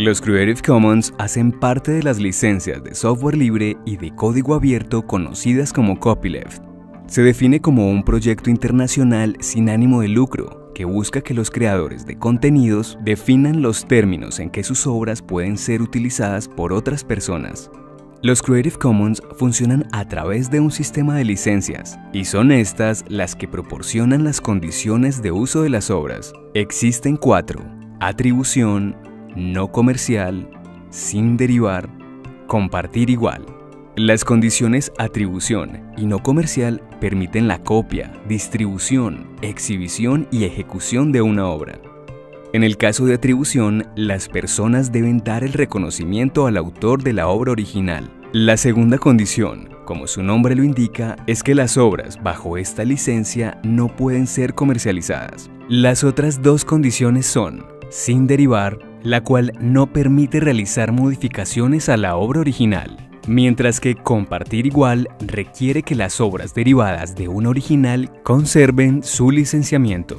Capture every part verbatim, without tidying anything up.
Los Creative Commons hacen parte de las licencias de software libre y de código abierto conocidas como copyleft. Se define como un proyecto internacional sin ánimo de lucro que busca que los creadores de contenidos definan los términos en que sus obras pueden ser utilizadas por otras personas. Los Creative Commons funcionan a través de un sistema de licencias, y son estas las que proporcionan las condiciones de uso de las obras. Existen cuatro: atribución, no comercial, sin derivar, compartir igual. Las condiciones atribución y no comercial permiten la copia, distribución, exhibición y ejecución de una obra. En el caso de atribución, las personas deben dar el reconocimiento al autor de la obra original. La segunda condición, como su nombre lo indica, es que las obras bajo esta licencia no pueden ser comercializadas. Las otras dos condiciones son sin derivar, la cual no permite realizar modificaciones a la obra original, mientras que compartir igual requiere que las obras derivadas de una original conserven su licenciamiento.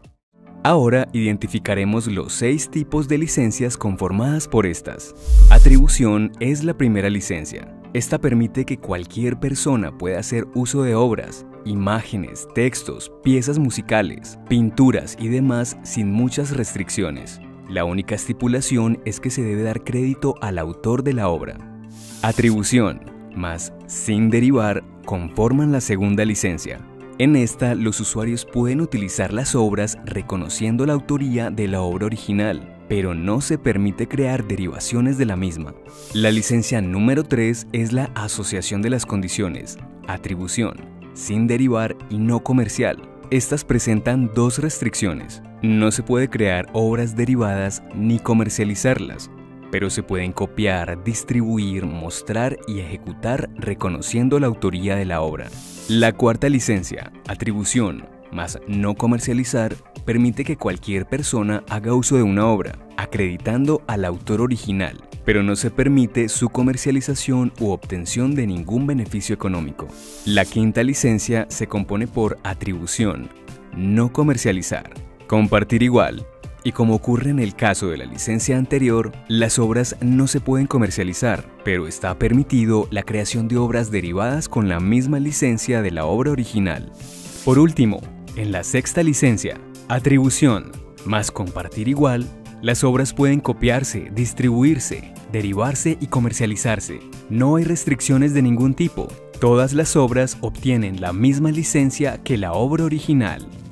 Ahora identificaremos los seis tipos de licencias conformadas por estas. Atribución es la primera licencia. Esta permite que cualquier persona pueda hacer uso de obras, imágenes, textos, piezas musicales, pinturas y demás sin muchas restricciones. La única estipulación es que se debe dar crédito al autor de la obra. Atribución más sin derivar conforman la segunda licencia. En esta, los usuarios pueden utilizar las obras reconociendo la autoría de la obra original, pero no se permite crear derivaciones de la misma. La licencia número tres es la asociación de las condiciones, atribución, sin derivar y no comercial. Estas presentan dos restricciones. No se puede crear obras derivadas ni comercializarlas, pero se pueden copiar, distribuir, mostrar y ejecutar reconociendo la autoría de la obra. La cuarta licencia, atribución, más no comercializar, permite que cualquier persona haga uso de una obra, acreditando al autor original, pero no se permite su comercialización u obtención de ningún beneficio económico. La quinta licencia se compone por atribución, no comercializar, compartir igual, y como ocurre en el caso de la licencia anterior, las obras no se pueden comercializar, pero está permitido la creación de obras derivadas con la misma licencia de la obra original. Por último, en la sexta licencia, atribución más compartir igual, las obras pueden copiarse, distribuirse, derivarse y comercializarse. No hay restricciones de ningún tipo. Todas las obras obtienen la misma licencia que la obra original.